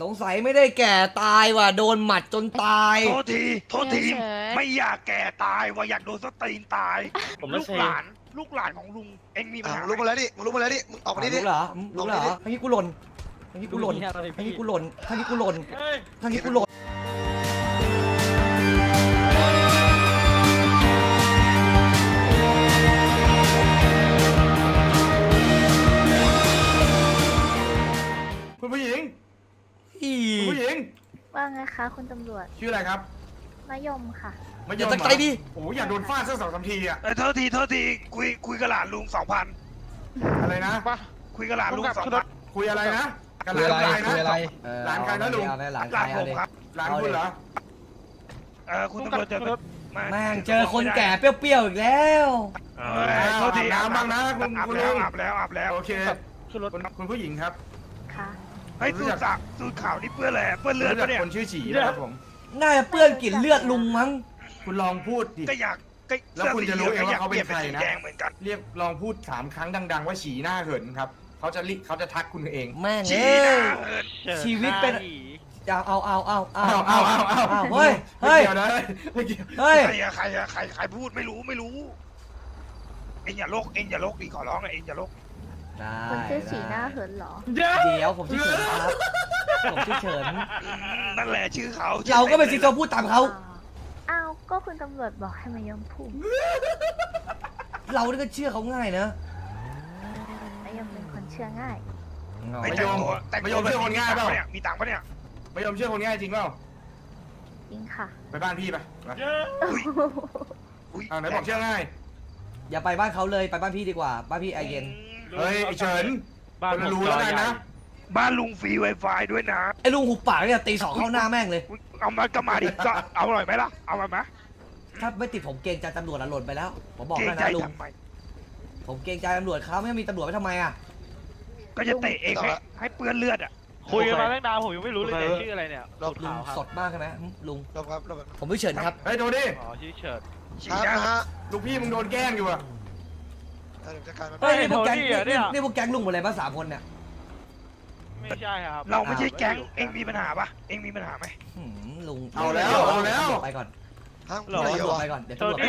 สงสัยไม่ได้แก่ตายว่ะโดนหมัดจนตายโทษทีไม่อยากแก่ตายว่าอยากโดนสตีนตายลูกหลานของลุงเอ็งมีปัญหาลุกมาแล้วดิมึงลุกมาแล้วดิมึงออกมาดิลุกเหรอทั้งนี้กูหล่นทั้งนี้กูหล่นทั้งนี้กูหล่นทั้งนี้กูหล่นทั้งนี้กูหล่นคุณผู้หญิงว่าไงคะคุณตำรวจชื่ออะไรครับมะยมค่ะมะยมใจดิโอ้ยอยากโดนฟาดสัก2-3 ทีอ่ะโทษทีคุยกับหลานลุง 2,000 อะไรนะคุยกับหลานลุง 2,000 คุยอะไรนะคุยอะไรหลานใครนะลุงหลานผมครับหลานคุณเหรอคุณตำรวจจะแม่งเจอคนแก่เปรี้ยวๆอีกแล้วโทษทีน้ำบ้างนะคุณลุงอาบแล้วโอเคคุณผู้หญิงครับค่ะให้สูตรข่าวนี่เปื้อนอะไรเปื้อนเลือดเนี่ยคนชื่อฉีนะครับผมน่าจะเปื้อนกลิ่นเลือดลุงมั้งคุณลองพูดดิก็อยากแล้วคุณจะรู้เองว่าเขาเป็นใครนะเหมือนกันเรียกลองพูด3 ครั้งดังๆว่าฉีหน้าเหินครับเขาจะทักคุณเองแม่งชีวิตเป็นเอาเฮ้ยใครพูดไม่รู้เอ็งอย่าลกดีขอร้องเอ็งอย่าลกคนชื่อฉีหน้าเหินหรอเดี๋ยวผมชื่อเฉินครับผมชื่อเฉินนั่นแหละชื่อเขาเราก็เป็นสิทธิ์พูดตามเขาอ้าวก็คุณตำรวจบอกให้มายอมพูดเราก็เชื่อเขาง่ายนะมายอมเป็นคนเชื่อง่ายมายอมเชื่อคนง่ายเปล่ามีตังค์ปะเนี่ยมายอมเชื่อคนง่ายจริงเปล่าจริงค่ะไปบ้านพี่ไปไหนบอกเชื่อง่ายอย่าไปบ้านเขาเลยไปบ้านพี่ดีกว่าบ้านพี่ไอเย็นเฮ้ยไอเฉินบ้านรู้แล้วกันนะบ้านลุงฟรี Wi-Fi ด้วยนะไอลุงหุบปากเนี่ยตี 2เข้าหน้าแม่งเลยเอามาก็มาดิก็เอาหน่อยไหมล่ะเอาไหมถ้าไม่ติดผมเกรงใจตำรวจหล่นไปแล้วผมบอกแล้วนะลุงผมเกรงใจตำรวจเขาไม่มีตำรวจไปทำไมอ่ะก็จะเตะเองให้เปื้อนเลือดอ่ะคุยกันมาตั้งนานผมยังไม่รู้เลยชื่ออะไรเนี่ยลุงสดมากใช่ไหมลุงครับผมไม่เฉินครับเฮ้ยโดนดิอ๋อชื่อเฉินนะฮะลูกพี่มึงโดนแกล้งอยู่อ่ะเฮ้ยนี่พวกแก๊งลุงหมดเลยป่ะ3 คนเนี่ยไม่ใช่ครับเราไม่ใช่แก๊งเอ็งมีปัญหาปะเอ็งมีปัญหาไหมลุงเอาแล้วไปก่อนไปก่อนเดี๋ยวตำรวจ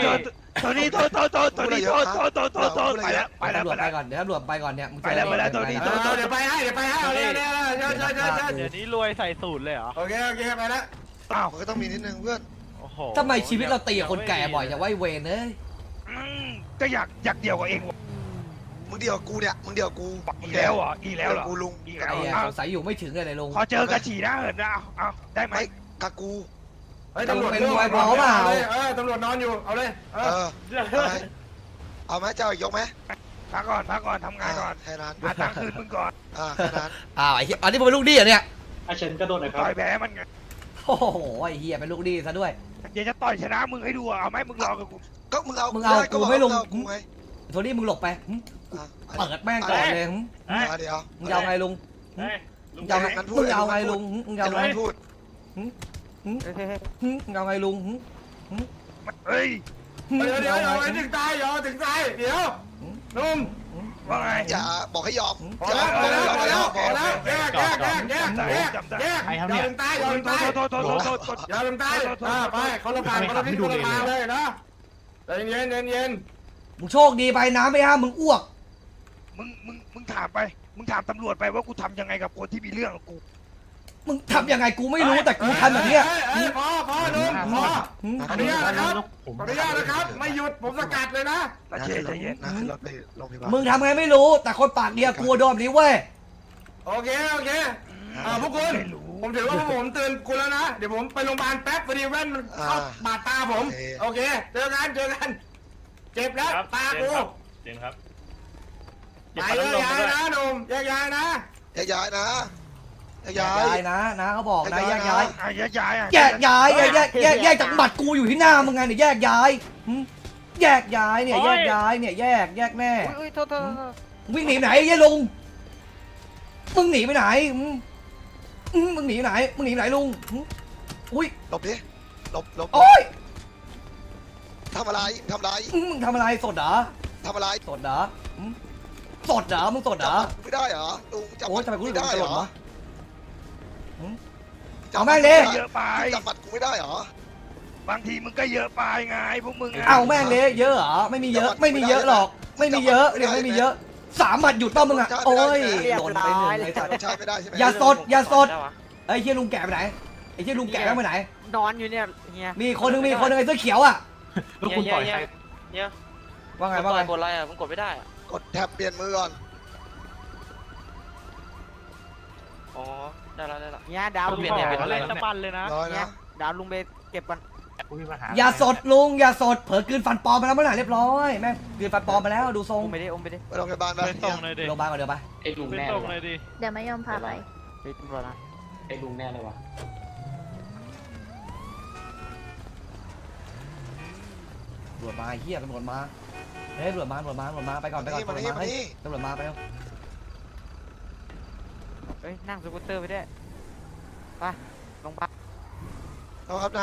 ไปแล้วไปก่อนเดี๋ยวตำรวจไปก่อนเนี่ยไปแล้วตัวนี้เดี๋ยวไปให้เดี๋ยวนี้รวยใส่สูตรเลยเหรอโอเคไปแล้วอ้าวก็ต้องมีนิดนึงเพื่อนทำไมชีวิตเราตีกับคนแก่บ่อยจะไหวเวรเลยก็อยากเดียวกับเองมึงเดียวกูเนี่ยมึงเดียวกูอีแล้วเหรออีแล้วเหรอกูลุงอีแล้วสายอยู่ไม่ถึงเลยลุงพอเจอกระฉีนะเหินนะเอาได้ไหมกับกูเฮ้ยตำรวจเป็นไวพอเปล่าตำรวจนอนอยู่เอาเลยเอาไหมเจ้ายกไหมพักก่อนทำงานก่อนแค่นั้นหาตังค์คืนมึงก่อนแค่นั้นไอ้อันนี้ผมเป็นลูกดีอ่ะเนี่ยไอ้เชนกระโดดหน่อยครับต่อยแพ้มันไงโอ้โหไอ้เหี้ยเป็นลูกดีซะด้วยเดี๋ยวจะต่อยชนะมึงให้ดูเอาไหมมึงรอกับกูก็มึงเอากูไม่ลงกูไงโทนี่มึงหลบไปเปิดแม่งก่อนเลยเดี๋ยวมึงยาวไงลุงมึงยาวไงลุงมึงยาวไงพูดยาวไงลุงเฮ้ยเดี๋ยวถึงตายเดี๋ยวนุ่มว่าไงอย่าบอกให้ยอมพอแล้วแยกใครทำเนี่ยตายอย่าถึงตายไปเขาละผ่านเขาละพิษคนละมาเลยนะเย็นมึงโชคดีไปน้ำไม่ห้ามมึงอ้วกมึงถามไปมึงถามตำรวจไปว่ากูทำยังไงกับคนที่มีเรื่องกับกูมึงทำยังไงกูไม่รู้แต่กูทำแบบนี้พอลุงพออนุญาตนะครับไม่หยุดผมสกัดเลยนะใจเย็นมึงทำไงไม่รู้แต่คนปากเดียวกลัวโดนนี้เว้ยโอเคพวกคุณผมถือว่าผมเตือนคุณแล้วนะเดี๋ยวผมไปโรงพยาบาลแป๊บพอดีแว่นมันเข้าบาดตาผมโอเคเจอกันเจ็บแล้วตากูเจ็บครับไปแยกย้ายนะหนุ่มแยกย้ายนะเขาบอกนะแยกย้ายจากบัตรกูอยู่ที่หน้ามึงไงเนี่ยแยกย้ายเนี่ยแยกแน่วิ่งหนีไหนยัยลุงมึงหนีไปไหนมึงหนีไหนลุงอุ้ยหลบดิหลบโอ้ยทำอะไรมึงทำอะไรสดเหรอทำอะไรสดเหรอมึงสดเหรอไม่ได้เหรอลุงจับโอ้ยทำไมกูไม่ได้เหรอเอาแม่งเลยเยอะไปจับบัตรกูไม่ได้เหรอบางทีมึงก็เยอะไปไงพวกมึงะเอาแม่งเลยเยอะเหรอไม่มีเยอะไม่มีเยอะหรอกไม่มีเยอะเดี๋ยวไม่มีเยอะ3 หมัดหยุดต้องมึงอ่ะโอ้ยโดนไป1ไอ้สัตว์ใช้ไม่ได้ใช่ไหมอย่าสดไอ้เฮียลุงแก่ไปไหนไอ้เฮียลุงแก่ไปไหนนอนอยู่เนี่ยเฮียมีคนนึงไอ้เสื้อเขียวอ่ะแล้วคุณต่อยใครเนี่ยว่าไงว่าไงกดอะไรอ่ะมึงกดไม่ได้อ่ะกดแท็บเปลี่ยนมือก่อนอ๋อได้แล้วเนี่ยดาวเปลี่ยนเป็นอะไรตะปันเลยนะร้อยนะดาวลุงไปเก็บมันกูมีปัญหาอย่าสดลุงอย่าสดเผลอกลืนฟันปลอมไปแล้วเมื่อไหร่เรียบร้อยแม่งกลืนฟันปลอมไปแล้วดูทรงอมไปดิไปโรงพยาบาลไปเป็นตรงเลยดิโรงพยาบาลก่อนเดี๋ยวไปไอ้ลุงเป็นแน่ตเลรงเลยยวะดิเดี๋ยวมายอมพาไปไปตำรวจนะไอ้ลุงแน่เลยวะตำรวจมาเฮียตำรวจมาเฮ้ยตำรวจมาไปก่อนตำรวจมาไปแล้วเฮ้ยนั่งสกูตเตอร์ไปด้วยไปลงไปเอาครับนะ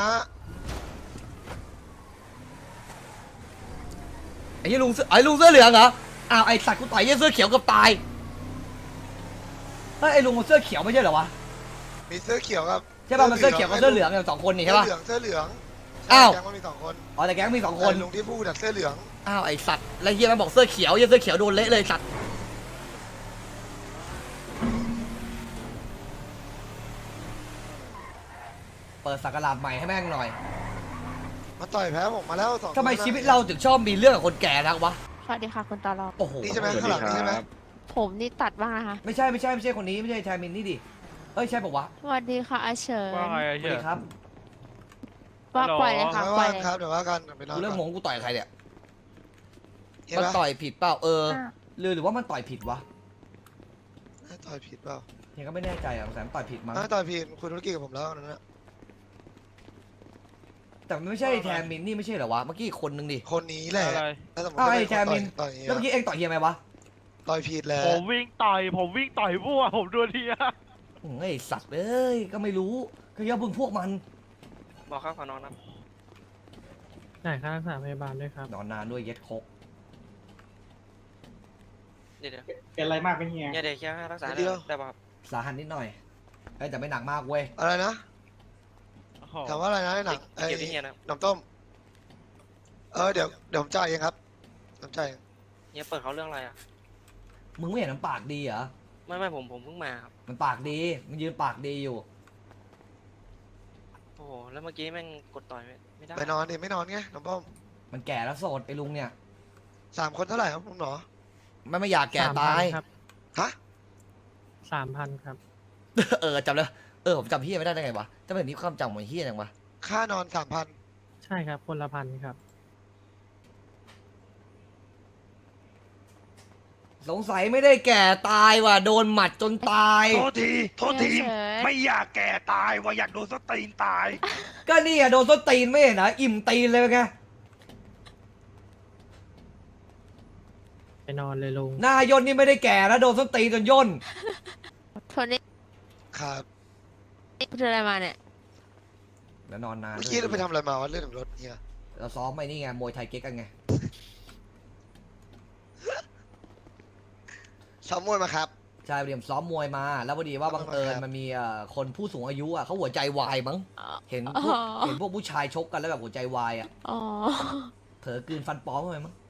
ไอ้เฮียลุงเสื้อเหลืองเหรออ้าวไอ้สัตว์กูต่อยเฮียเสื้อเขียวกับตายเฮ้ยไอ้ลุงเสื้อเขียวไม่ใช่เหรอวะมีเสื้อเขียวครับใช่ป่ะมันเสื้อเขียวกับเสื้อเหลืองอย่าง2 คนนี่ใช่ป่ะเสื้อเหลืองอ้าวแก๊งมันมี2 คนอ๋อแต่แก๊งมี2 คนลุงที่พูดเสื้อเหลืองอ้าวไอ้สัตว์แล้วเฮียมันบอกเสื้อเขียวเฮียเสื้อเขียวโดนเละเลยสัตว์เปิดสักราชใหม่ให้แม่งหน่อยมาต่อยแพ้ผมมาแล้ว2 ทำไมชีวิตเราถึงชอบมีเรื่องกับคนแก่นักวะสวัสดีค่ะคุณตลอดโอ้โหนี่ใช่ไหมข้างหลังนี่ใช่ไหมผมนี่ตัดบ้างนะคะไม่ใช่คนนี้ไม่ใช่แทมินนี่ดิเอ้ยใช่ปะวะสวัสดีค่ะอาเฉินว่าไงสไอ้วัสเหี้ยดีครับว่าปล่อยเลยค่ะไม่ปล่อว่าย งเลยครับเดี๋ยวว่ากันไปนอนกูเรื่องก่งอนงกูต่อยใครเนี่ยเห็นมันปะต่อยผิดเปล่าอ่ะหรือว่ามันต่อยผิดวะต่อยผิดเปล่าเฮียก็ไม่แน่ใจอ่ะแต่มันต่อยผิดมั้งต่อยผิดคุณธุรกิจกับผมแล้วนั่นนะแต่มันไม่ใช่แทมินนี่ไม่ใช่เหรอวะเมื่อกี้อีกคนนึงดิคนนี้แหละอะไรแล้วสมมติอ้าวไอ้แทมินต่อยแล้วเมื่อกี้เองต่อยเฮียไหมวะต่อยผิดแหละผมวิ่งต่อยพวกผมดูทีอะไอ้สัตว์เอ้ยก็ไม่รู้ก็ย่าเพิ่งพวกมันบอกข้าวขอนอนนะจ่ายค่ารักษาพยาบาลด้วยครับนอนนานด้วยเย็ดคกเดี๋ยวเป็นอะไรมากเป็นเฮียเดี๋ยวแค่รักษาได้ป่ะครับสาหัสนิดหน่อยเอ้ยแต่ไม่หนักมากเว้ยอะไรนะถามว่าอะไรนะหนังไอ้เก็บที่เฮียนะน้ำต้มเดี๋ยวผมจ่ายเองครับผมจ่ายเองเฮียเปิดเขาเรื่องอะไรอ่ะมึงไม่เห็นมันปากดีเหรอไม่ผมเพิ่งมาครับมันปากดีมันยืนปากดีอยู่โอ้โหแล้วเมื่อกี้แม่งกดต่อยไม่ได้ไปนอนดิไม่นอนไงน้ำต้มมันแก่แล้วโสดไอ้ลุงเนี่ย 3 คนเท่าไหร่ครับคุณหมอไม่อยากแก่ตาย 3,000ครับฮะ 3,000 ครับจำเลยผมจำเฮียไม่ได้ได้ไงวะจำเป็นนี้ความจำของเฮียยังวะค่านอน3,000 ใช่ครับ คนละพันครับสงสัยไม่ได้แก่ตายว่ะโดนหมัดจนตายโทษทีไม่อยากแก่ตายว่าอยากโดนสตีนตายก็นี่อะโดนส้นตีนไม่เห็นนะอิ่มตีนเลยไงไปนอนเลยลุงหน้าย่นนี่ไม่ได้แก่นะโดนส้นตีนจนย่นโทนี่ครับเจออะไรมาเนี่ยแล้วนอนนานเมื่อกี้เราไปทำอะไรมาวะเรื่องของรถเนี่ยเราซ้อมไปนี่ไงมวยไทยเก๊กกันไงซ้อมมวยมาครับใช่เดี๋ยวซ้อมมวยมา แล้วพอดีว่าบังเอิญมันมีคนผู้สูงอายุอ่ะเขาหัวใจวายมั้งเห็นพวกผู้ชายชกกันแล้วแบบหัวใจวายอ่ะอ๋อเผลอกลืนฟันปลอมเข้าไปมั้ง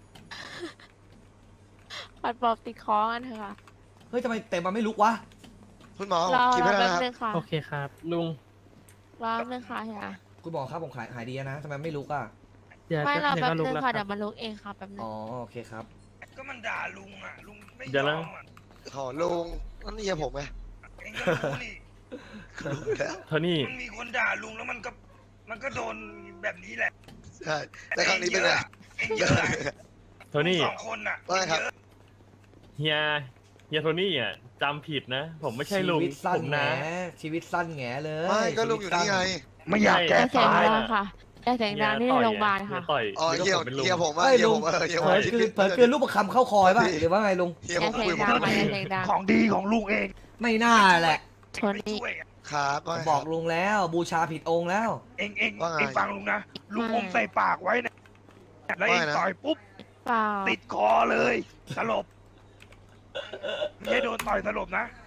ปัดปอบติดคอกันเถอะค่ะเฮ้ยทำไมเตะมันไม่ลุกวะคุณหมอรอคิดไว้แป๊แล้วบนะครับนึงค่ะโอเคครับ ลุงรอแป๊บนึงค่ะเฮียคุณบอกครับผมหายดีนะทำไมไม่ลุกอ่ะเดี๋ยวไม่รอเดี๋ยวแป๊บก็ลุกนึงแล้วค่ะคเดี๋รัยบวมาลุกเองค่ะแป๊บนึงอ๋อโอเคครับก็มันด่าลุงอ่ะลุงไม่เดี๋ยวนะยอมอ่ะขอลุงนั่นนี่ผมไงเองก็รู้นี่รู้แล้วโทนี่มันมีคนด่าลุงแล้วมันก็โดนแบบนี้แหละใช่แต่ครั้งนี้เป็นไงเองเยอะอะโทนี่สองคนอ่ะว่าครับเยอะเฮียโทนี่อ่ะจำผิดนะ ผมไม่ใช่ลุงชีวิตสั้ผนมแหนะชีวิตสั้นแงเลยไม่ก็ลุงอยู่นี่ไงไม่อยากอแก่ย่าเสียงตายดังค่ะอย่าเสียงดังที่โรงพยาบาลค่ะต่อยอ๋อนึกเฮียว่าผมเป็นลุงเฮียผมว่าเฮ้ยเฮียลุผงมเฮียผเผลมอคือลูกประคำเข้าคอยป่ะหรือว่าไงลุงเฮียอผย่าม เสียคุยงผมดังไม่มาอย่าดีเสียงดังของดีของลุงเองไม่น่าแหละโทไม่นี่ช่วยอะครับผมบอกลุงแล้วบูชาผิดองค์แล้วเองว่าไงฟังลุงนะลุงอมใส่ปากไว้นะแล้วเองว่าไงนะต่อยปุ๊บเปล่าติดคอเลยสลบไม่ใช่โดนต่อยสลบนะ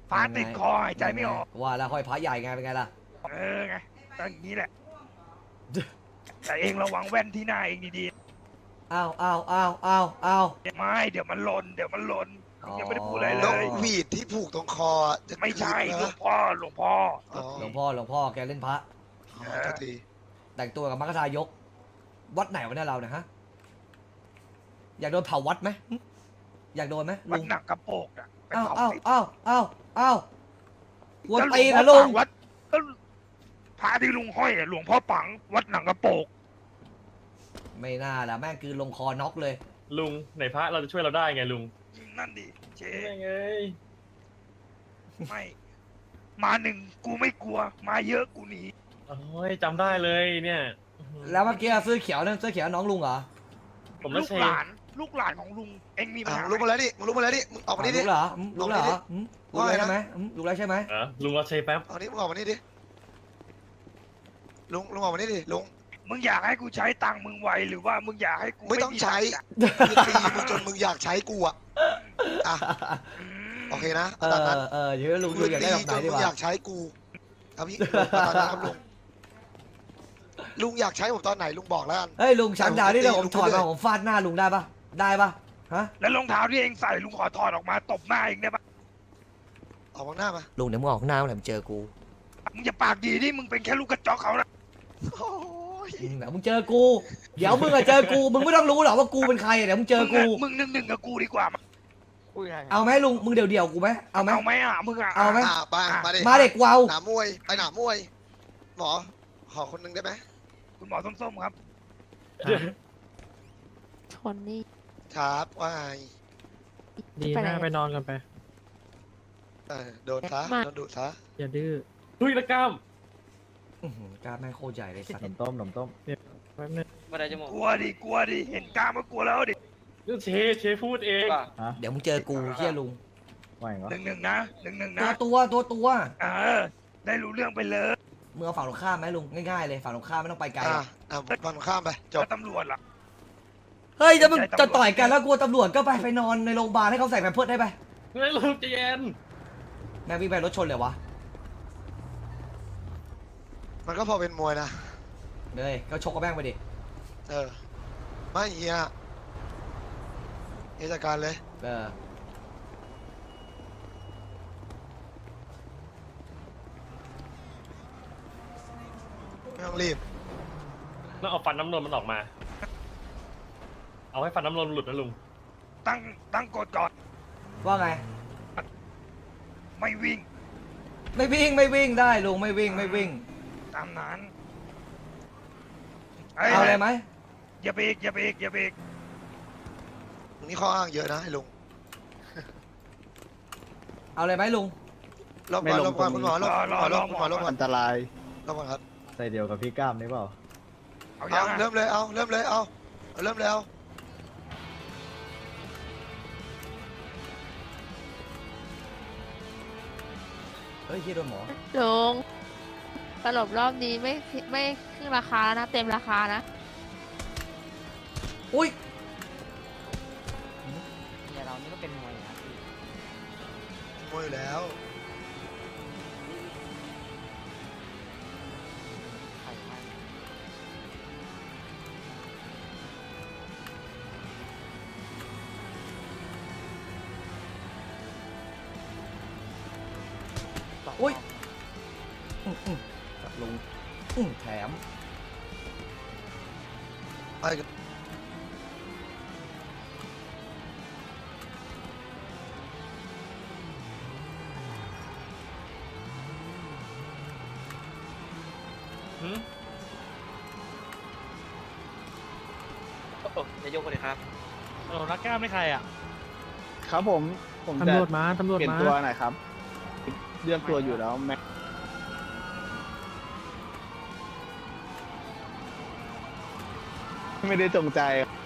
ฟ้าติดคอหายใจไม่ออกว่าแล้วห้อยพระใหญ่ไงเป็นไงล่ะไงตั้งอย่างนี้แหละ แต่เองระวังแว่นที่หน้าเองดีอ้าวๆไม่เดี๋ยวมันหล่นยังไม่ได้พูดอะไรเลแล้วยหวีดที่ผูกตรงคอจะไม่ใช่คืนหลวนะงพ่อหลวงพ่อแกเล่นพระอ๋อโทษทีแต่งตัวกับมรรคทายก วัดไหนวะเนี่ยเราเนี่ยฮะอยากโดนเผาวัดไหมอยากโดนไหมวัลุดงหนังกระโปกอ่ะอ้าวกวนตีนะลุงวัดก็พระที่ลุงห้อยหลวงพ่อปังวัดหนังกระโปกไม่น่าละแม่งคือลงคอน็อกเลยลุงไหนพระเราจะช่วยเราได้ไงลุงนั่นดิเจ๊ไม่ไงไม่มาหนึ่งกูไม่กลัว มาเยอะกูหนีโอ้ยจำได้เลยเนี่ยแล้วเมื่อกี้เสื้อเขียวนั่นเสื้อเขียวน้องลุงเหรอผมลูไม่กใช่หลานของลุงเอ็งมีปัญอ่ะหาลุกมาแล้วดิมึงลุกมาแล้วดิมึงออกมานี่ดิลุงเหรอลุงเหรอลุงแล้วใช่ไหมลุงแล้วใช่ไหมลุงเราใช้แป๊บเอานี่มึงออกมานี่ดิลุงออกมานี่ดิลุงมึงอยากให้กูใช้ตังค์มึงไวหรือว่ามึงอยากให้กูไม่ต้องใช้ กูตีมึงจนมึงอยากใช้กูอ่ะโอเคนะตามนั้นเยอะลุงอยากได้แบบไหนจนดีมึงวะอยากใช้กูเอาพี่ตามนั้นครับลุงอยากใช้ผมตอนไหนลุงบอกแล้วกันเฮ้ยลุงฉันดาวนี่เดี๋ยวผมถอดมาผมฟาดหน้าลุงได้ปะฮะแล้วรองเท้าที่เองใส่ลุงขอถอดออกมาตบหน้าเองได้ปะออกข้างหน้ามาลุงเดี๋ยวมึงออกข้างหน้าเมื่อไหร่มึงเจอกูมึงจะปากดีดิมึงเป็นแค่ลูกกระจอกเขานะโอ้ยเดี๋ยวมึงเจอกูเดี๋ยวมึงอะเจอกูมึงไม่ต้องรู้หรอกว่ากูเป็นใครเดี๋ยวมึงเจอกูมึงหนึ่งกับกูดีกว่ามั้ยเอาไหมลุงมึงเดี่ยวกูไหมเอาไหมเอาไหมอ่ะมึงอ่ะเอาไหมไปมาดิมาเด็กกูเอาหนามวยไปหนามวยหมอขอคนหนึงได้ไหมคุณหมอส้มๆครับชนนี่ครับว่าไงดีหน้าไปนอนกันไปโดนซะโดนดุซะอย่าดื้อลุยตะกร้ามการแม่งโคตรใหญ่เลยสัตว์หนมต้มแป๊บนึงกลัวดิเห็นกล้ามก็กลัวแล้วดิเชพูดเองเดี๋ยวมึงเจอกูเชี่ยลุงไหวเหรอหนึ่งนะตัวได้รู้เรื่องไปเลยมึงเอาฝั่งตรงข้ามไหมลุงง่ายๆเลยฝั่งตรงข้ามไม่ต้องไปไกลฟังข้ามไปจบตำรวจล่ะเฮ้ยจะมึงจะต่อยกันแล้วกลัวตำรวจก็ไปนอนในโรงพยาบาลให้เขาใส่แพมเพิร์สได้ไปไม่ลุงใจเย็นแม่งวิ่งไปรถชนเลยวะมันก็พอเป็นมวยนะเลยก็ชกกับแม่งไปดิไม่เฮียจัดการเลยไม่ต้องรีบต้องเอาฟันน้ำนมมันออกมา เอาให้ฟันน้ำนมหลุดนะลุงตั้งกฎก่อนว่าไงไม่วิ่งได้ลุงไม่วิ่งตามนั้นเอาเลยไหมอย่าไปอีกนี่ข้ออ้างเยอะนะไอ้ลุงเอาเลยไหมลุงลบก่อนคุณหมอลบก่อนอันตรายลบก่อนครับใส่เดียวกับพี่ก้ามนี่เปล่าเอายังเริ่มเลยเอาเริ่มเลยเอาเฮ้ยเฮียโดนหมอลุงตลบรอบนี้ไม่ขึ้นราคาแล้วนะเต็มราคานะอุ้ยเนี่ยเรานี่ก็เป็นมวยนะมวยอยู่แล้วอุ้ยจับลุงแถมไปกันจะยกคนเลยครับนักกล้ามไม่ใครอ่ะครับผมตำรวจมาเปลี่ยนตัวหน่อยครับเลือกตัวอยู่แล้วแม็กไม่ได้จงใจ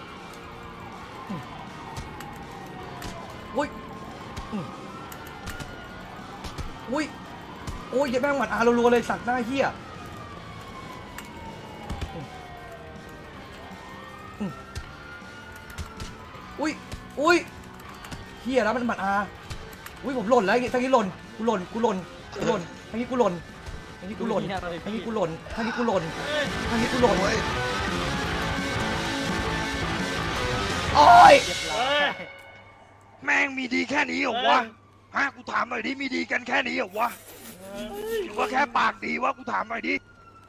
อุ้ยโอ้ยอย่าแม่งหมัดรัวๆเลยสัตว์หน้าเหี้ยอุ้ยเหี้ยแล้วมันหมัดอุ้ยผมหล่นแล้วทั้งนี้หล่นกูหล่นกูหล่นกูหล่นทางนี้กูหล่นทางนี้กูหล่นทางนี้กูหล่นทางนี้กูหล่นทางนี้กูหล่นโอ้ยโอ้ยแม่งมีดีแค่นี้เหรอวะฮะกูถามหน่อยดิมีดีกันแค่นี้เหรอวะหรือว่าแค่ปากดีวะกูถามหน่อยดิ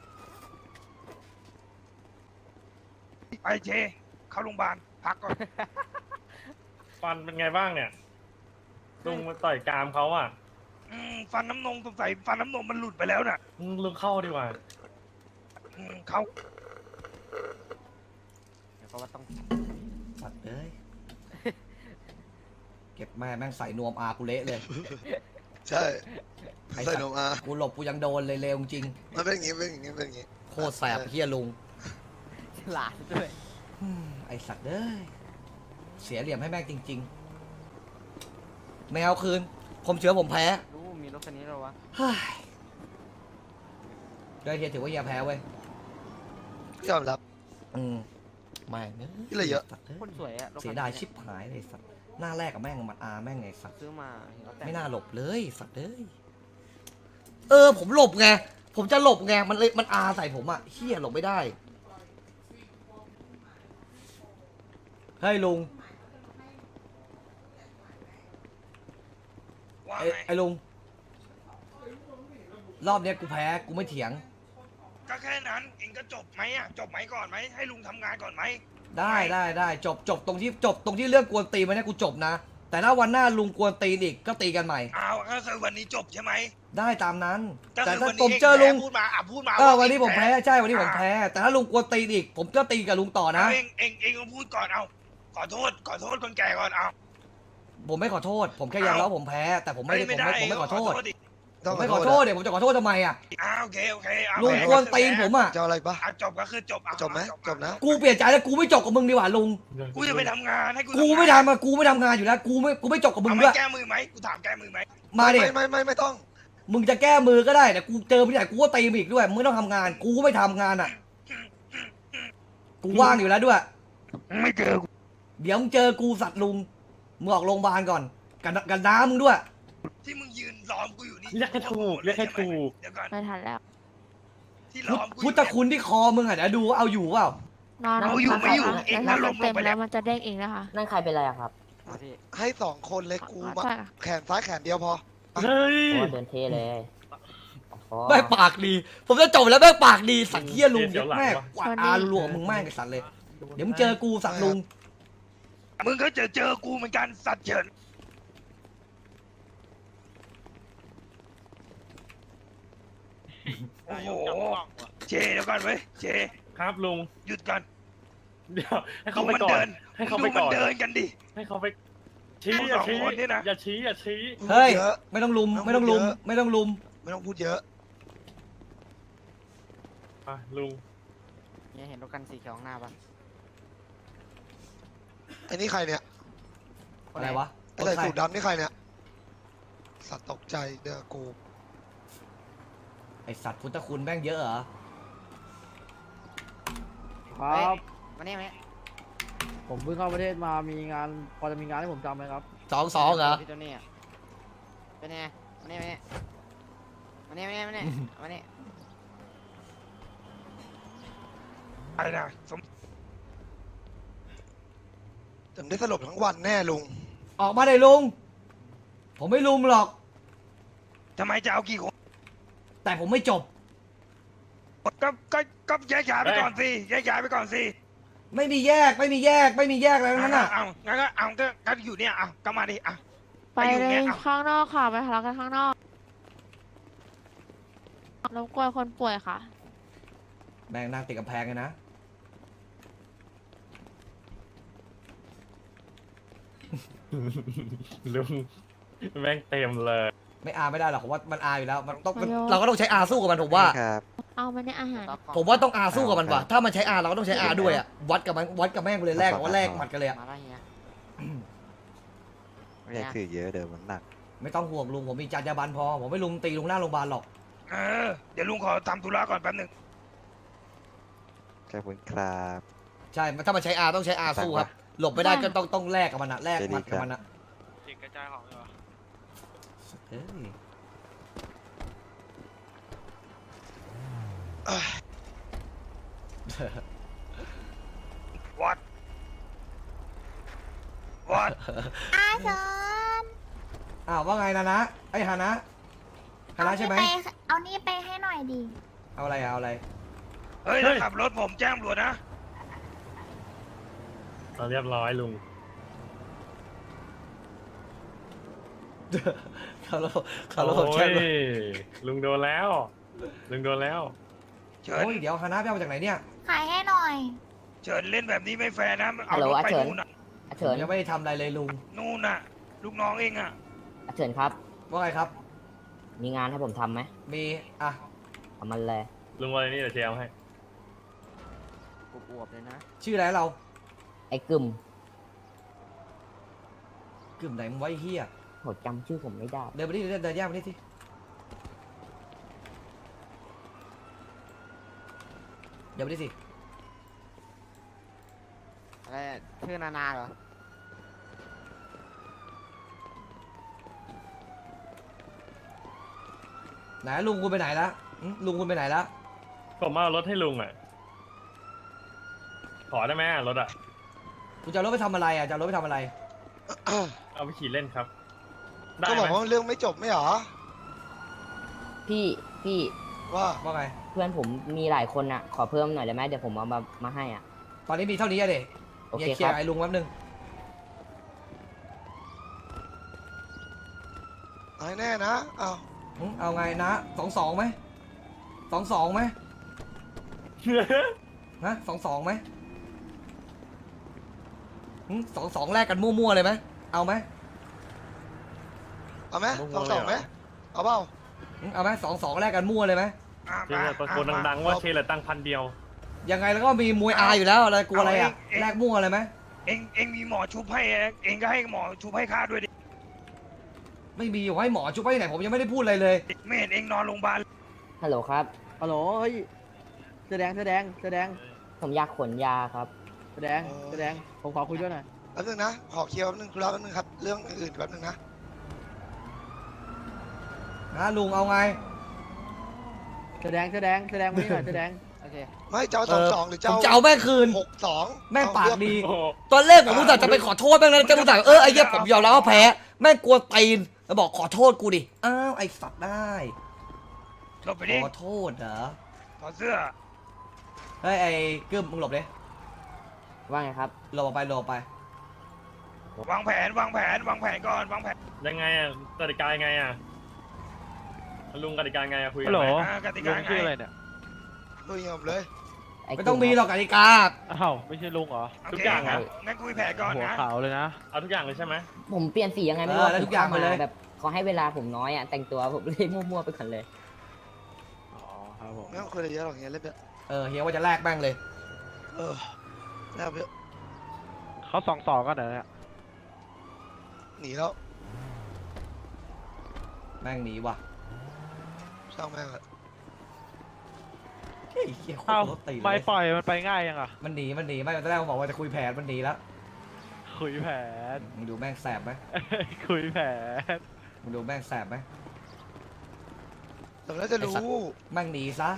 ไปเจเข้าโรงพยาบาลพักก่อนฟันเป็นไงบ้างเนี่ยลุงมาต่อยกรามเขาอ่ะฟันน้ำนมสงสัยฟันน้ำนมมันหลุดไปแล้วน่ะลุงเข้าดีกว่าเขาเดี๋ยวก็ว่าต้องสัตว์เอ้ยเก็บแม่งใส่นวมอากูเละเลยใช่ใส่นมอากูหลบกูยังโดนเลยเร็วจริงมันเป็นอย่างงี้เป็นอย่างงี้เป็นอย่างงี้โคตรแสบเฮียลุงฉลาดด้วยไอสัตว์เอ้ยเสียเหลี่ยมให้แม่งจริงๆไม่เอาคืนผมเชื่อผมแพ้รู้มีรถคันนี้แล้ววะเฮ้ยได้เฮียถือว่าเฮียแพ้เว้ยยอมรับไม่เนื้ที่เหลือเยอะคนสวยอะรถคันนี้เสียดายชิบหายเลยสัตว์หน้าแรกกับแม่งมันอาแม่งไงสัตว์ซื้อมาแล้วแต่ไม่น่าหลบเลยสัตว์เอ้ยผมหลบไงผมจะหลบไงมันเลยมันอาใส่ผมอะเฮียหลบไม่ได้เฮ้ยลุงว่าไอ้ลุงรอบเนี้ยกูแพ้กูไม่เถียงก็แค่นั้นเองก็จบไหมอ่ะจบไหมก่อนไหมให้ลุงทำงานก่อนไหมได้จบตรงที่เรื่องกวนตีนมันเนี่ยกูจบนะแต่ถ้าวันหน้าลุงกวนตีนอีกก็ตีกันใหม่อ้าวก็คือวันนี้จบใช่ไหมได้ตามนั้นก็แต่คือถ้าวันผนี้มเองเจอลุงพูดมาพูดมาวันนี้ผมแพ้ใช่วันนี้ผมแพ้แต่ถ้าลุงกวนตีนอีกผมก็ตีกับลุงต่อนะเองก็พูดก่อนเอาขอโทษคนแก่ก่อนเอาผมไม่ขอโทษ ผมแค่ยอมรับผมแพ้แต่ผมไม่ขอโทษดิผมไม่ขอโทษเดี๋ยวผมจะขอโทษทำไมอ่ะโอเคเอาลุงกวนตีนผมอ่ะจะเอาอะไรปะจบก็คือจบจบไหมจบนะกูเปลี่ยนใจแล้วกูไม่จบกับมึงดีกว่าลุงกูจะไปทำงานให้กูกูไม่ทำอะกูไม่ทำงานอยู่แล้วกูไม่จบกับมึงด้วยแก้มือไหมกูถามแก้มือไหมมาดิไม่ต้องมึงจะแก้มือก็ได้แต่กูเจอไม่ได้กูก็ตีมึงอีกด้วยมึงไม่ต้องทำงานกูไม่ทำงานอ่ะกูว่างอยู่แล้วด้วยไม่เจอเดี๋ยวมึงเจอกูสัตว์ลุงมึงออกโรงพยาบาลก่อนกันน้ามึงด้วยที่มึงยืนล้อมกูอยู่นี่เรียกให้ถูกเดี๋ยวก่อนไม่ทันแล้วที่ล้อมกูพุทธคุณที่คอมึงอ่ะเดี๋ยวดูว่าเอาอยู่เปล่านอนเอาอยู่ไม่อยู่เองแล้วล้ถ้าม มันเต็มลงไปแล้แล้ว วมันจะเด้งเองนะคะนั่นใครเป็นไรอะครับให้2 คนเลยกูมาใช่แขนซ้ายแขนเดียวพอเฮ้ยโอ้เดินเท่เลยโอ้แม่งปากดี ผมจะจบแล้วแม่งปากดีสัตว์เหี้ยลุงแม่งกวาดอาลัวมึงแม่งไอ้สัตว์เลยเดี๋ยวมึงเจอกูสัตว์ลุงมึงก็เจอกูเหมือนกันสัตว์เฉินโอ้โหเจเดี๋ยวก่อนเว้ยเจครับลุงหยุดก่อนเดี๋ยวให้เขาไปก่อนให้เขาไปก่อนเดินกันดิให้เขาไปชี้อย่าชี้อย่าชี้เฮ้ยไม่ต้องลุมไม่ต้องลุมไม่ต้องพูดเยอะลุงเนี่ยเห็นรถคันสีเขียวข้างหน้าปะไอ้นี่ใครเนี่ยอะไรวะไอ้ใส่สูทดำนี่ใครเนี่ยสัตว์ตกใจเด้อกูไอสัตว์พุทธคุณแม่งเยอะเหรอครับมาเนี่ยผมเพิ่งเข้าประเทศมามีงานพอจะมีงานให้ผมทำไหมครับ 2-2เหรอพี่ตัวนี้เป็นไงมาเนี่ยมาเนี่ยอะไรนะจำได้สลบทั้งวันแน่ลุงออกมาเลยลุงผมไม่ลุมหรอกทำไมจะเอากี่คนแต่ผมไม่จบก็แยกย้ายไปก่อนสิแยกย้ายไปก่อนสิไม่มีแยกอะไรทั้งนั้นอ่ะเอางั้นก็เอาก็อยู่เนี่ยเอาก็มาดิอ่ะไปเลยข้างนอกค่ะไปทะเลาะกันข้างนอกรบกวนคนป่วยค่ะแม่งนั่งติดกำแพงเลยนะลุงแม่งเต็มเลยไม่อาไม่ได้หรอกผมว่ามันอาอยู่แล้วมันต้องเราก็ต้องใช้อาสู้กับมันผมว่าเอามาเนี่ยอาหารผมว่าต้องอาสู้กับมันว่ะถ้ามันใช้อาเราก็ต้องใช้อาด้วยอ่ะวัดกับแม่งเลยแรกว่าแรกหมัดกันเลยอ่ะมาแล้วเฮียไม่อยากถือเยอะเดี๋ยวมันหนักไม่ต้องห่วงลุงผมมีจรรยาบรรณพอผมไม่ลุงตีลุงหน้าโรงพยาบาลหรอกเดี๋ยวลุงขอทำธุระก่อนแป๊บหนึงขอบคุณครับใช่ถ้ามันใช้อาต้องใช้อาสู้ครับหลบไม่ได้ก็ต้องแลกกับมันอะแลกหมัดกับมันอะจิกกระจายของเลยวะเฮ้ย What What อาเชิญอ้าวว่าไงนะไอ้ฮานะใช่ไหมเอานี่ไปให้หน่อยดิเอาอะไรเอาอะไรเฮ้ยถ้าขับรถผมแจ้งตำรวจนะเรียบร้อยลุงเขาเราโอ้แช่งยลุงโดนแล้ว ลุงโดนแล้วเฉินโอ้ยเดี๋ยวฮานะไปเอามาจากไหนเนี่ยขายให้หน่อยเฉินเล่นแบบนี้ไม่แฟร์นะเอาฮัลโหลรถอาไปเฉินนู่นน่ะอาเฉินยังไม่ได้ทำอะไรเลยลุงนู่นน่ะ ลูกน้องเองอ่ะอาเฉินครับว่าไงครับมีงานให้ผมทำไหมมีอ่ะทำมันเลยลุงวันนี้เดี๋ยวเชียร์ให้อวบๆเลยนะชื่ออะไรเราไอ้กึ่มกึ่มไหนมึงไว้เฮียโหจำชื่อผมไม่ได้เดินไปดิเดินแยกไปดิสิเดี๋ยวไปดิสิอะไรชื่อนานาเหรอไหนลุงคุณไปไหนละลุงคุณไปไหนละผมเอารถให้ลุงอ่ะ ขอได้ไหมรถอ่ะคุณจะเอารถไปทำอะไรอ่ะจะเอารถไปทำอะไรเอาไปขี่เล่นครับ ได้ก็ไหบอกมว่าเรื่องไม่จบไม่เหรอพี่ว่าไงเพื่อนผมมีหลายคนอ่ะ ขอเพิ่มหน่อยได้ไหมเดี๋ยวผมเอามาให้อ่ะตอนนี้มีเท่านี้อะเด็กโอเคเคลียครัร์บไอ้ลุงแป๊บนึงเอาให้แน่นะเอาเอาไงนะ22ไหม22ไหมฮะ22ไหม22แลกกันมั่วๆเลยไหมเอาไหมเอาไหม2-2ไหมเอาเปล่าเอาไหม22แลกกันมั่วเลยไหมเชียร์ตะโกนดังๆว่าเชียร์เหลือตังค์1,000 ยังไงแล้วก็มีมวยอาอยู่แล้วอะไรกลัวอะไรอ่ะแลกมั่วอะไรไหมเองมีหมอชุบให้เองก็ให้หมอชุบให้ข้าด้วยดิไม่มีอยู่ให้หมอชุบไปไหนผมยังไม่ได้พูดอะไรเลยไม่เห็นเองนอนโรงพยาบาลฮัลโหลครับฮัลโหลเฮ้ยแสดงผมอยากขนยาครับแสดงผมขอคุยด้วยหน่อยแป๊บนึงนะขอเคลียร์แป๊บนึงธุระแป๊บนึงครับเรื่องอื่นแป๊บนึงนะลุงเอาไงแสดงมานี่หน่อยแสดงโอเคไม่เจ้า2-2หรือผมเจ้าจะเอาแม่คืน 6-2 แม่งปากดีโอ้โหตอนแรกผมรู้จักจะไปขอโทษแม่งนะจะรู้จักไอ้เหี้ยผมยอมรับว่าแพ้แม่งกลัวตีนแล้วบอกขอโทษกูดิอ้าวไอ้สัตว์ได้หลบไปดิขอโทษเหรอถอดเสื้อเฮ้ยไอ้กึ้มมึงหลบดิว่าไงครับหลบออกไปหลบออกไปวางแผนก่อนวางแผนยังไงอ่ะกติกายังไงอ่ะลุงกติกาไงอ่ะคุยกัฮันลโหลไหมกติลุกางชื่ออะไรเนี่ยลุยผมเลยไม่ต้องมีหรอกกติกาอ้าว ไม่ใช่ลุงเหรอทุกอย่างอ่ะงั้นคุยแผนก่อนหัวนะขาวเลยนะเอาทุกอย่างเลยใช่ไหมผมเปลี่ยนสียังไงไม่รู้แล้วทุกอย่างไปเลยแบบเขาให้เวลาผมน้อยอ่ะ แต่งตัวผมเลยมั่วๆไปก่อนเลยอ๋อ ครับผมไม่ต้องคุยอะไรเยอะหรอกเงี้ยเล่นไปเฮียว่าจะแลกแม่งเลยแล้วไปเขา2-2กันเหรอเนี่ยหนีแล้วแม่งหนีว่ะช่างแม่งอะเฮ้ยเฮียโคตอ้าวรรถตีนไม่เลยปล่อยมันไปง่ายยังอ่ะมันหนีไม่ตอนแรกมันบอกว่าจะคุยแผนมันหนีแล้วคุยแผนมึงดูแม่งแสบไหมคุยแผนมึงดูแม่งแสบไหมแต่แล้วจะรู้แม่งหนีซะ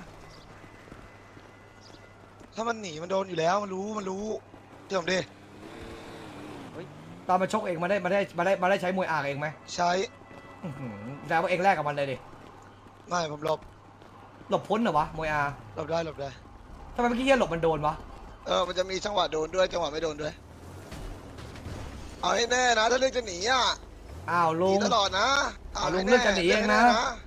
ถ้ามันหนีมันโดนอยู่แล้วมันรู้เดี๋ยวผมดิตอนมาชกเองมาได้ใช้มวยอ่างเองไหมใช้แล้วาเองแลกกับมันเลยดิไม่ผมหลบพ้นเหรอวะมวยอาหลบได้ทำไมเมื่อกี้เฮียหลบมันโดนวะมันจะมีจังหวะโดนด้วยจังหวะไม่โดนด้วยเอาให้แน่นะถ้าเรื่องจะหนีอ่ะอ้าวหลุนีงตลอดนะลุงเลือกจะหนีเองนะ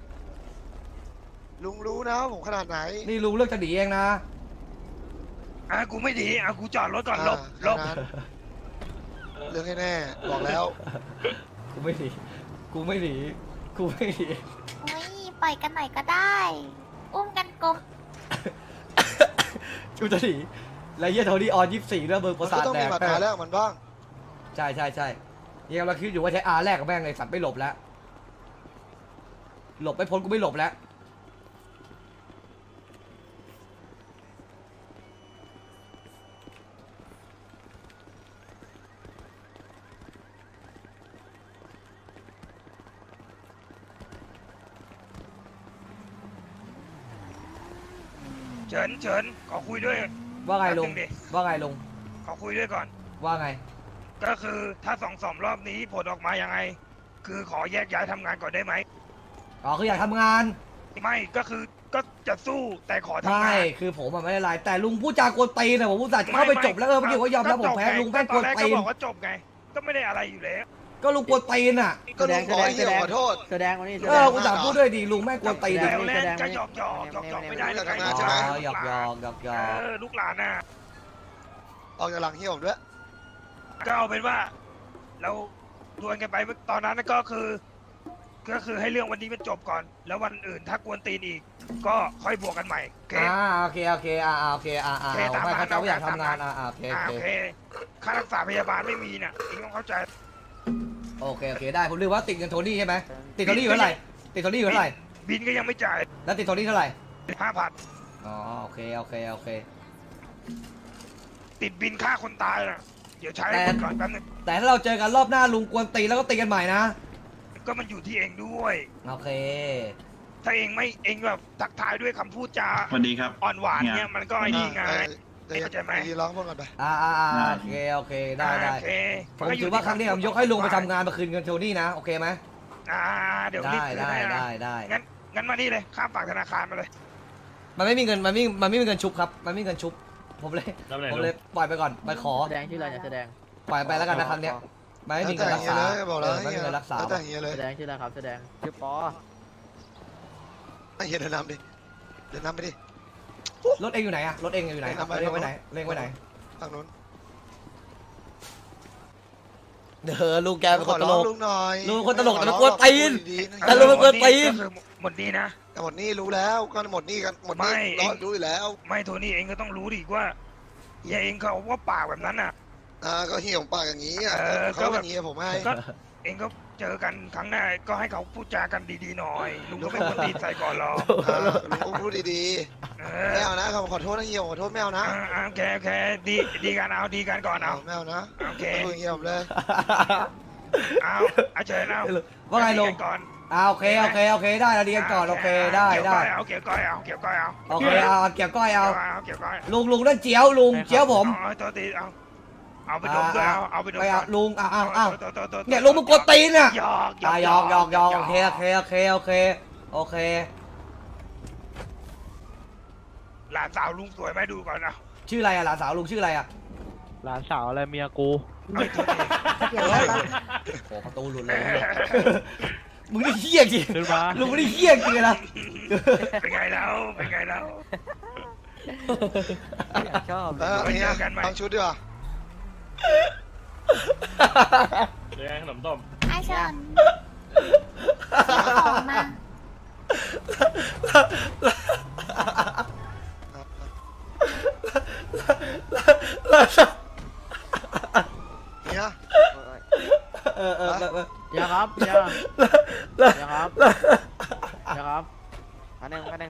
ลุงรู้นะผมขนาดไหนนี่ลุงเลือกจะหนีเองนะกูไม่ดีกูจอดรถก่อนหลบแค่นั้นเรื่องให้แน่บอกแล้วกูไม่หนีกูไม่หนีโอ้ยปล่อยกันหน่อยก็ได้ อุ้มกันกลมกูจะหนีแล้วเฮียโทนี่ออน24เรื่องเบิร์ประมันสาก็ทต้องแดมีกมาตราแรกมันบ้างใช่เฮียเราคิดอยู่ว่าใช้อาแรกกับแม่งเลยสัตว์ไม่หลบแล้วหลบไม่พ้นกูไม่หลบแล้วเฉินขอคุยด้วยว่าไงลุงแป๊บนึดิว่าไงลุงขอคุยด้วยก่อนว่าไงก็คือถ้า2 รอบนี้ผลออกมายังไง คือขอแยกย้ายทำงานก่อนได้ไหมอ๋อคืออยากทำงานไม่ก็คือก็จะสู้แต่ขอทำไม่งานคือผมอะไม่ได้ไรแต่ลุงพูดจากวนตีนนะผมพูดจากเข้าไปจบแล้วเมื่อกี้ว่ายอมรับผมแพ้ลุงแม่งกวนตอนแรกตีก็นบอกว่าจบไง ก็ไม่ได้อะไรอยู่แล้วก็ลุงกวนตีนอ่ะก็ลุงขอให้เฮียขอโทษแสดงวันนี้กูถามพูดด้วยดีลุงแม่งกวนตีนแล้อะวเล่นก็หยอกไม่ได้เลยอ๋อหยอกลูกหลานน่ะออกจากหลังเฮียผมด้วยก็เอาเป็นว่า เราดวลกันไปตอนนั้นก็คือให้เรื่องวันนี้มันจบก่อน แล้ววันอื่นถ้ากวนตีนอีก ก็ค่อยบวกกันใหม่โอเคโอเคโอเคไม่เขาจะอยากทำงานโอเคโอเคค่ารักษาพยาบาลไม่มีน่ะเองต้องเข้าใจโอเคได้ผมลืมว่าติดเงินโทนี่ใช่ไหมติดโทนี่อยู่เท่าไหร่ติดโทนี่อยู่เท่าไหร่บินก็ยังไม่จ่ายแล้วติดโทนี่เท่าไหร่ 5,000 อ๋อโอเคติดบินค่าคนตายน่ะเดี๋ยวใช้ก่อนแป๊บนึงแต่ถ้าเราเจอกันรอบหน้าลุงกวนตีแล้วก็ตีกันใหม่นะก็มันอยู่ที่เองด้วยโอเคถ้าเองแบบทักทายด้วยคำพูดจาสวัสดีครับอ่อนหวานเนี่ยมันก็ไอ้นี่ไงเข้าใจไหมร้องพวกกันไปโอเคได้โอเคผมถือว่าครั้งนี้ผมยกให้ลุงไปทำงานมาคืนเงินโทนี่นะโอเคไหมเดี๋ยวรีบได้งั้นมานี่เลยข้ามฝากธนาคารมาเลยมันไม่มีเงินมันไม่มีเงินชุบครับมันไม่มีเงินชุบผมเลยปล่อยไปก่อนไปขอแสดงชื่ออะไรจะแสดงปล่อยไปแล้วกันนะครั้งเนี้ยไม่มีเงินรักษาบอกแล้วไม่มีเงินรักษาแต่เฮียเลยแสดงชื่ออะไรครับแสดงชื่อปอให้เฮียเดินนำดิเดินนำไปดิรถเองอยู่ไหนอะรถเองอยู่ไหนเร่งไว้ไหนเร่งไว้ไหนทางนู้นลุงแกเป็นคนตลกลุงหน่อยลุงคนตลกแต่กวนตีนแต่ลุงกวนตีนหมดนี่นะหมดนี่รู้แล้วก็หมดนี่กันหมดนี่รู้อยู่แล้วไม่โทนี่เองก็ต้องรู้ดิว่าเฮียเองเขาว่าปากแบบนั้นน่ะก็เฮียผมปากอย่างนี้เขาอย่างนี้ผมให้ก็เองก็เจอกันครั้งหน้าก็ให้เขาพูดจากันดีๆหน่อยลุงก็ไม่ควรตีใส่ก่อนหรอกลุงพูดดีๆไม่เอานะขอโทษนะเฮียขอโทษไม่เอานะโอเคดีกันเอาดีกันก่อนเอาไม่เอานะโอเคพูดเฮียผมเลยเอาเชิญเอาว่าไงลุงก่อนโอเคได้เราดีกันก่อนโอเคได้เอาเกี่ยวก้อยเอาโอเคเอาเกี่ยวก้อยเอาเกี่ยวก้อยลุงนั่นเจียวลุงเจียวผมตัวตีเอาไปดมด้วยเอาไปดมลุงเนี่ยลุงมึงกดตีนอ่ะหยอกโอเคหลานสาวลุงสวยไหมดูก่อนนะชื่ออะไรอะหลานสาวลุงชื่ออะไรอะหลานสาวอะไรเมียกูโอ้ประตูหลุดเลยมึงนี่เหี้ยจริงลุงมึงนี่เหี้ยจริงนะเป็นไงแล้วชอบเฮียตั้งชุดดีกว่าเลี้ยงขนมต้มไอเชิญของมาเฮียอย่าครับอันหนึ่ง